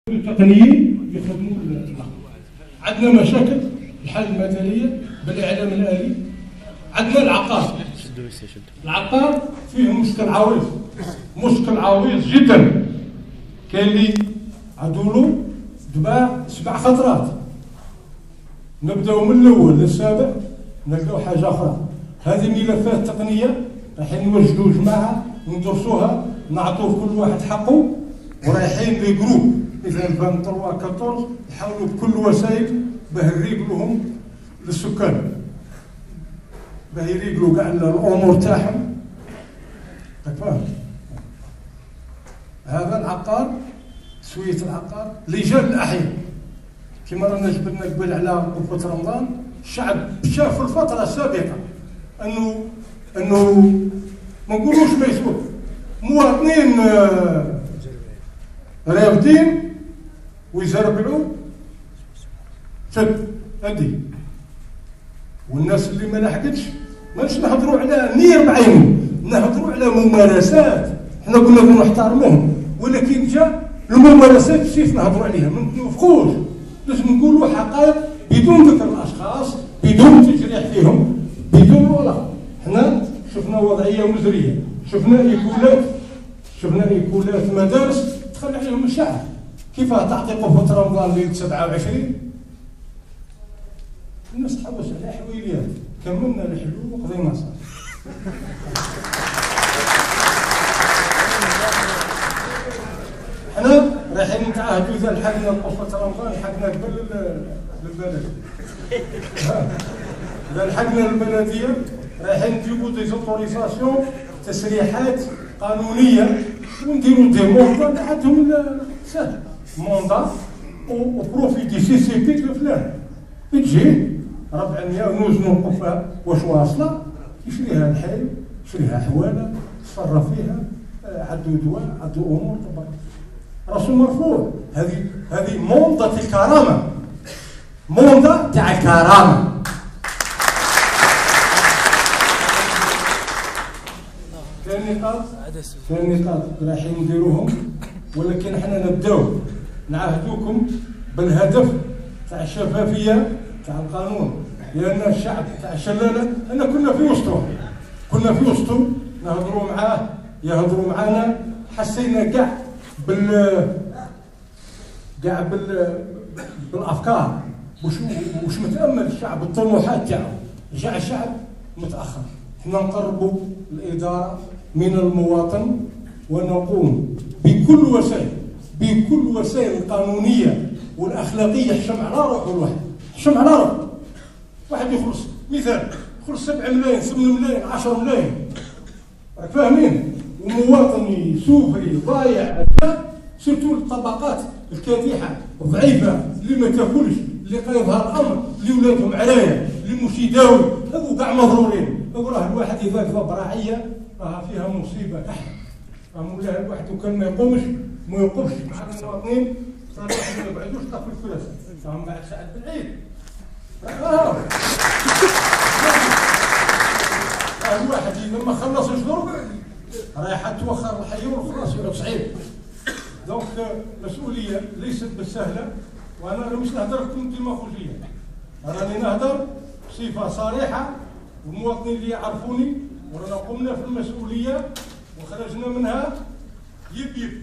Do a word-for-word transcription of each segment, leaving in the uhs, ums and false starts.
التقنيين يخدموا. عندنا مشاكل الحل المثاليه بالاعلام الالي. عندنا العقار. العقار فيه مشكل عويص، مشكل عويص جدا. كاين اللي عدولو تباع سبع خطرات. نبداو من الاول للسابع نلقاو حاجه اخرى. هذه ملفات تقنيه رايحين نوجدوا جماعه وندرسوها، نعطوا كل واحد حقه، ورايحين لي جروب اذا ألفين وثلاثة عشر يحاولوا بكل الوسائل باه يريقلوهم للسكان، باه يريقلوا كاع الامور تاعهم. راك فاهم؟ هذا العقار، سويه العقار لجان الاحياء كما رانا جبدنا قبل على وقت رمضان. الشعب شاف في الفتره السابقه انه انه ما نقولوش ما يسوى مواطنين رافدين ويزربعوا شد هدي، والناس اللي ما لحقتش ماناش نهضروا على نير بعينه، نهضروا على ممارسات. حنا قلنا نحترموهم، ولكن جا الممارسات كيف نهضروا عليها ما نتوافقوش. لازم نقولوا حقائق بدون ذكر الاشخاص، بدون تجريح فيهم، بدون ولا. حنا شفنا وضعيه مزريه، شفنا ايكولات، شفنا ايكولات مدارس تخلي عليهم الشعب. كيف تعطي قفة رمضان ليله سبعة وعشرين؟ الناس تحوس على حويليات. كملنا الحلول وقضينا صار. حنا رايحين نتعاهدوا اذا لحقنا قفة رمضان لحقنا قبل للبلد. اذا لحقنا البلديه رايحين نجيبوا دي زوتوريزاسيون، تسريحات قانونيه، ونديروا دي موندا عندهم سهل موندا وبروفي دي سي سي بي لفلان. تجي أربعمائة ونوزنوا القفه واش واصله، يشريها الحي، يشريها حواله، تصرف فيها، عندو دواء، عندو امور طبعا. راسو مرفوع. هذه هذه موندا الكرامه، موندا تاع الكرامه. ثاني نقاط ثاني نقاط رايحين نديروهم، ولكن حنا نبداو نعاهدوكم بالهدف تاع الشفافيه تاع القانون، لان الشعب تاع الشلاله انا كنا في وسطهم، كنا في وسطهم نهضروا معاه، يهضروا معانا، حسينا كاع بال كاع بال بالافكار وش وش متامل الشعب، الطموحات تاعو. جاء الشعب متاخر. حنا نقربوا الاداره من المواطن ونقوم بكل وسائل بكل وسائل القانونيه والاخلاقيه. حشم على روحه الواحد، حشم على روحه. واحد يخلص مثال يخلص سبعة ملايين، ثمانية ملايين، عشرة ملايين، راك فاهمين؟ ومواطن سوفري ضايع، سيرتو الطبقات الكادحه الضعيفه اللي ما تاكلش، اللي قايضها الامر، اللي ولادهم عرايا، اللي مش يداوي، هذو كاع مضرورين. راه الواحد اذا كذا براعيه راه فيها مصيبه تحت. راه ولا الواحد كان ما يقومش ما يوقفش مع المواطنين، راه الواحد ما يقعدوش طاف الكراسي، راهم بعد ساعه بالعيد. راه الواحد اذا ما خلصش ضرب رايحه توخر الحي والخلاص يبقى صعيب. دونك مسؤوليه ليست بالسهله، وانا مش نهضر لكم ديماغوجيه، راني نهضر بصفه صريحه، والمواطنين اللي يعرفوني، ورانا قمنا في المسؤوليه وخرجنا منها يب يب.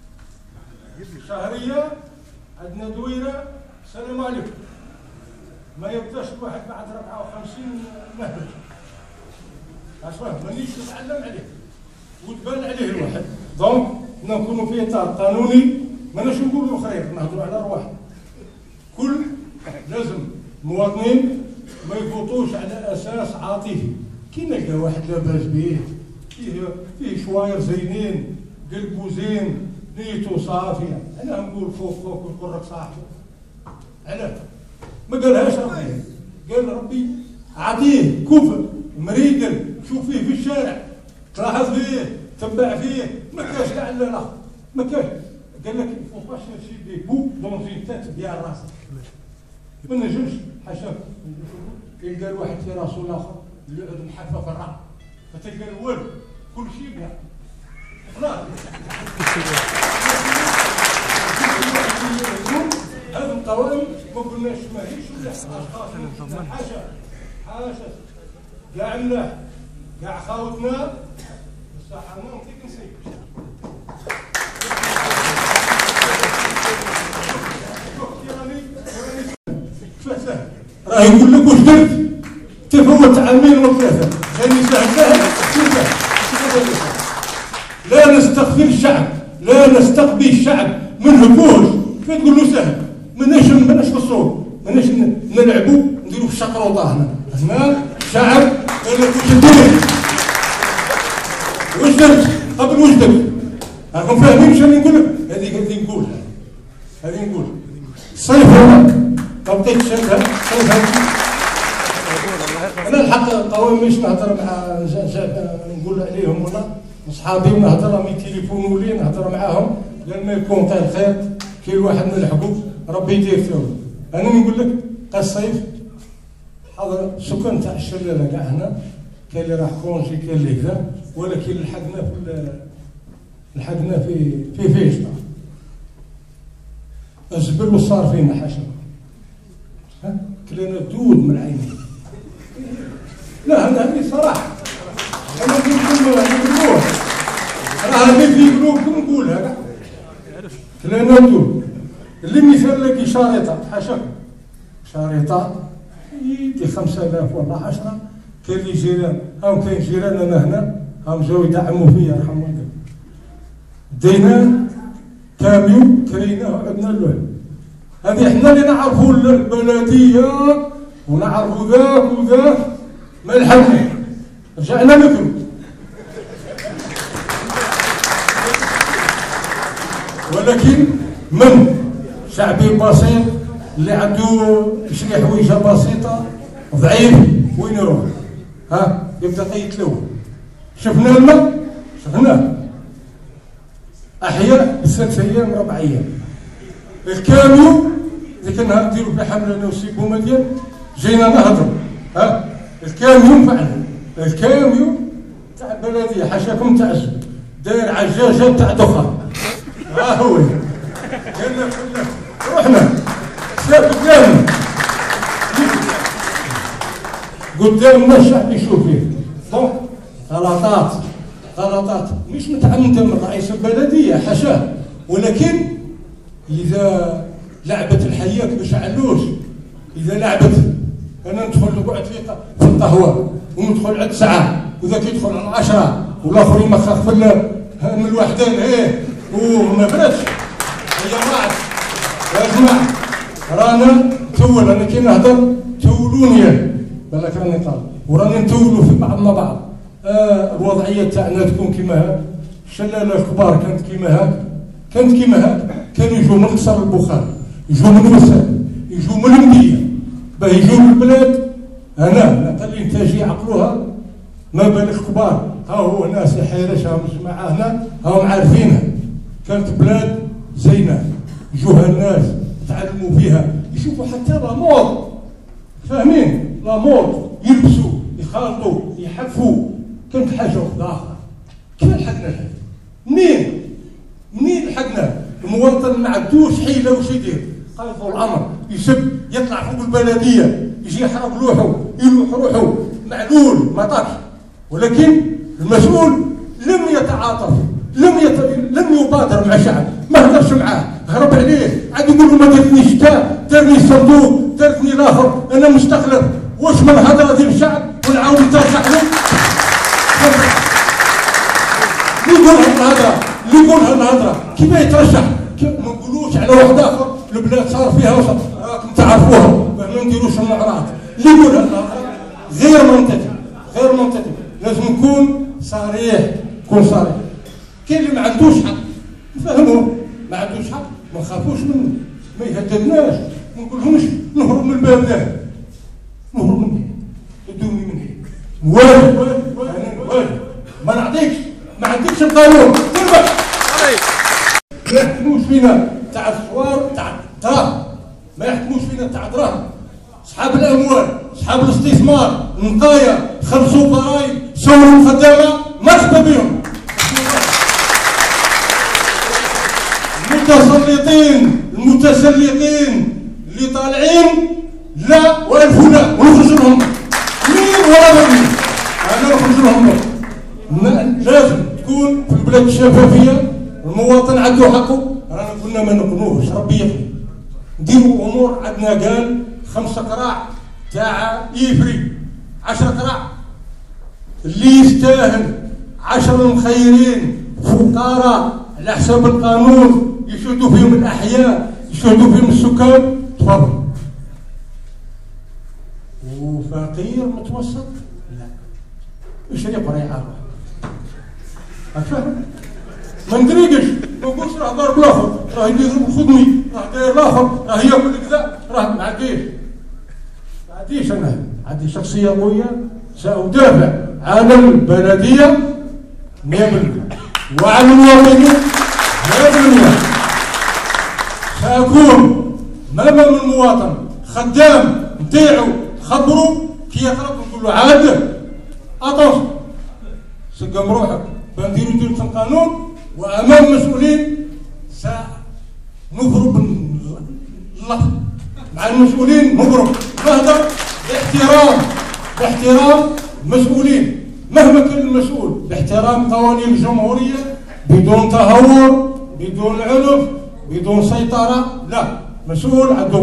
شهريه عندنا دويره، السلام عليكم. ما يبداش الواحد بعد أربعة وخمسين مهبل. أصلا مانيش نتعلم عليه وتبان عليه الواحد. دونك نكونوا في اطار قانوني، ماناش نقولوا خير، نهضروا على رواحنا. كل لازم المواطنين ما يفوتوش على اساس عاطفي. كي نلقى واحد لاباس به، فيه فيه شواير زينين، قلبو زين، نيته صافيه، انا نقول فوق فوق ونقول لك صاحبه. علاه؟ ما قالهاش ربي، قال ربي عطيه كفر مريقل، شوف فيه في الشارع، تلاحظ فيه، تبع فيه، ما كاش كاع لا لا، ما كاش. قال لك il faut pas chercher des bouts dans une tête ديال راسك. ما نجمش حاشاك. قال واحد في راسو الاخر اللي عود محفه في الراس، فتلقى والو كل شيء كاع. خلاص. القوائم ما قلناش ماهيش ولا اشخاص، حاشا حاشا كاع ملاح كاع خاوتنا بصح انا نعطيك نسيب. راه يقول لك واش درت تفوت عامين وثلاثه ثاني سهل لا نستقبل الشعب لا نستقبل الشعب من هبوش كيف تقول له سهل ماناش ماناش في الصوت ماناش نلعبوا نديروا في الشقروطه هنا هنا شعب قال لك واش دير واش درت قبل واش درت راكم فاهمين شنو نقول لك هذه هذه نقولها هذه نقول الصيف هذاك ما بقيتش هذا الصيف انا الحق القوائم مش نهضر مع نقول عليهم ولا صحابي نهضر راهم يتليفونوا لي نهضر معاهم لان ما يكون طيب خير كي الواحد نلحقوا ربي يدير فيهم. انا نقول لك الصيف حاضر السكان تاع الشلاله كاع هنا كاين اللي راح كونجي كاين اللي كذا ولكن لحقنا في لحقنا في في فيشطه الزبل وصار فينا حاشا ها كلينا دود من عيني. لا انا هذه صراحه انا نقول نقولوها راه هذه في قلوبكم نقولها كاع كلينا دود. اللي مثال لك شريطه حاشاكم شريطه يدي خمسة آلاف ولا عشرة كاين اللي جيران هاهم كاين جيران انا هنا هاهم جاو يدعموا فيا يرحم والديك دينا كاميو كريناه وعدنا له هذه احنا اللي نعرفوا البلديه ونعرفوا ذاك وذاك ما لحقنا رجعنا لكم. ولكن من شعبي بسيط اللي عنده يشري حويجه بسيطه ضعيف وين يروح؟ ها يبدا يتلوى. شفنا الماء شفناه احياء بثلاث ايام ربع ايام. الكاميو اللي كنا نديروا في حمله انا وسيبو مديان جينا نهضروا ها الكاميو فعلا الكاميو تاع البلديه حاشاكم تاع الزبل داير عجاجه تاع دخان ها هو قالنا كلنا رحنا شاف قدامنا قدامنا الشعب يشوف فيه دونك غلطات غلطات مش متعمده من رئيس البلديه حاشاه ولكن اذا لعبت الحياه باش علوش اذا لعبت انا ندخل نقعد في في القهوه وندخل عند ساعه وذاك يدخل على عشرة والاخر يمخخ في من الوحدان ايه وما بردش هي راعت يا جماعه رانا تول انا كي نهضر تولوني بالك راني طالب وراني نتولوا في بعضنا بعض. آه الوضعيه تاعنا تكون كيما هاك الشلاله الكبار كانت كيما هاك كانت كيما هاك كانوا يجوا من قصر البخاري يجوا من وسام يجوا من المديه باه يجوا من البلاد هنا نقل انتاجيه يعقلوها ما بالك كبار ها هو ناس يحيرش ها جماعه هنا هم عارفينها كانت بلاد زينه يجوها الناس يتعلموا فيها يشوفوا حتى لامور فاهمين لامور يلبسوا يخالطوا يحفوا كانت حاجه اخرى. كيف لحقنا لهذا؟ منين؟ منين لحقنا؟ المواطن ما عندوش حيله واش يدير؟ قايضوا الامر يسب يطلع فوق البلديه يجي يحرق روحه يلوح روحه معلول ما طاقش. ولكن المسؤول لم يتعاطف لم يت... لم يبادر مع الشعب ما هدرش معاه هرب عليه عاد يقول له ما درتنيش تا دارني الصندوق دارتني الاخر انا مستقلب واش من الهضره ديال الشعب ونعاود نترشح له اللي يقول هاد الهضره اللي يقول هاد الهضره كيما يترشح ما نقولوش على واحد اخر البلاد صار فيها وصل راكم تعرفوها ما نديروش المعراض اللي يقول هاد الهضره غير منطقي غير منطقي لازم نكون صريح نكون صريح. كاين اللي ما عندوش حق نفهموه ما عندوش حق ما نخافوش منه ما يهددناش ما نقولهمش نهرب من الباب ذا نهرب من هنا ادوني من هنا والو والو ما نعطيكش ما عندكش القانون تربح ما يحكموش فينا تاع الصوار تاع الدراهم ما يحكموش فينا تاع الدراهم اصحاب الاموال اصحاب الاستثمار النقايا خلصوا ضرائب سوروا خدامه مرحبا بهم. المتسلطين المتسلطين طالعين لا والف لا ونخرج لهم مين ولا مين انا نخرج لهم. لازم تكون في البلاد الشفافيه، المواطن عنده حقه. رانا قلنا ما نقنوهش، ربي يقضي. نديروا امور. عندنا قال خمسه قراع تاع ايفري، عشرة قراع اللي يستاهل، عشرة مخيرين فقراء على حساب القانون يشهدوا فيهم الاحياء، يشهدوا فيهم السكان. تفضل. وفقير متوسط لا، ايش اللي يقرا يعرف؟ فاهم؟ ما ندريقش، ما نقولش راه ضارب الاخر، راه يدير خدمي، راه داير الاخر، راه ياكل كذا، راه ما عنديش. ما عنديش انا، عندي شخصيه قويه سأدافع عن البلديه مئة بالمئة وعن المواطنين مئة بالمئة. سأكون امام المواطن خدام نتاعو، خبرو كي يخرج نقول له عاد اطوس سقم روحك بنديرو ديرة القانون، وامام المسؤولين سنضرب اللطم مع المسؤولين، نضرب نهضر باحترام باحترام المسؤولين مهما كان المسؤول، باحترام قوانين الجمهوريه، بدون تهور، بدون عنف، بدون سيطره. لا، مسؤول عنده